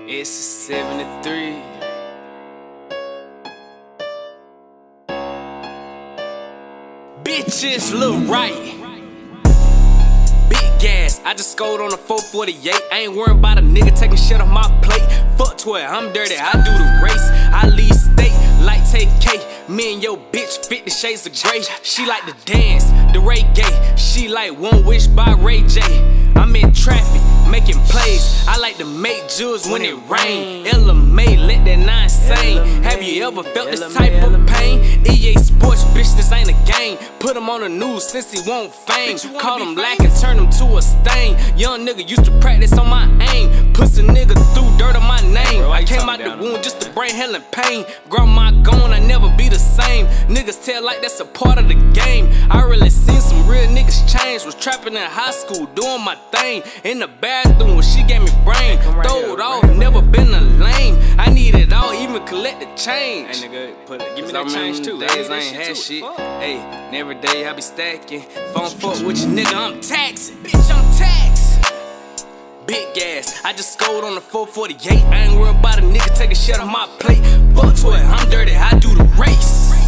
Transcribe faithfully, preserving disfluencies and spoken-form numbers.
It's a seventy-three. Bitches look right. Big gas, I just scored on a four forty-eight. I ain't worried about a nigga taking shit off my plate. Fuck twelve, I'm dirty, I do the race. I lead state like Tay K. Me and yo bitch fifty shades of gray. She like to dance, the reggae. She like One Wish by Ray J. I'm in traffic, making plays. I like to make jewels when it rain. Ella May, let that nine sing. Have you ever felt this type of pain? E A Sports, bitch, this ain't a game. Put him on the news since he want fame. Call him black and turn him to a stain. Young nigga used to practice on my aim. Pussy nigga threw dirt on my name. I came out the womb just to bring hell and pain. Grandma gone, I never be the same. Niggas tell like that's a part of the game. I really seen some real niggas change. Was trapping in high school, doing my thing. In the bathroom when she gave me brain. Throw it off, never been a lame. I need it all, even collect the change. Hey nigga, put it, give me that change too. Days I ain't had shit. Hey, and every day I be stacking. If I don't fuck with you, nigga, I'm taxing. Bitch, I'm taxed. Big gas, I just scored on the four forty-eight. I ain't worried about a nigga taking shit off my plate. Fuck twelve, I'm dirty, I do the race.